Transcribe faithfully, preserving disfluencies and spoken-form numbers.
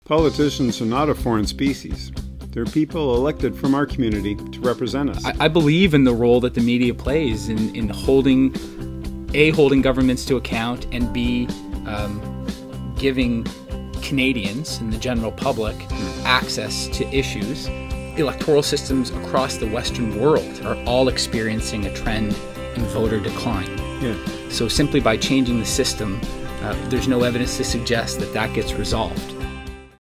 Politicians are not a foreign species. They're people elected from our community to represent us. I, I believe in the role that the media plays in, in holding, A, holding governments to account, and B, um, giving Canadians and the general public access to issues. Electoral systems across the Western world are all experiencing a trend in voter decline. Yeah. So simply by changing the system, uh, there's no evidence to suggest that that gets resolved.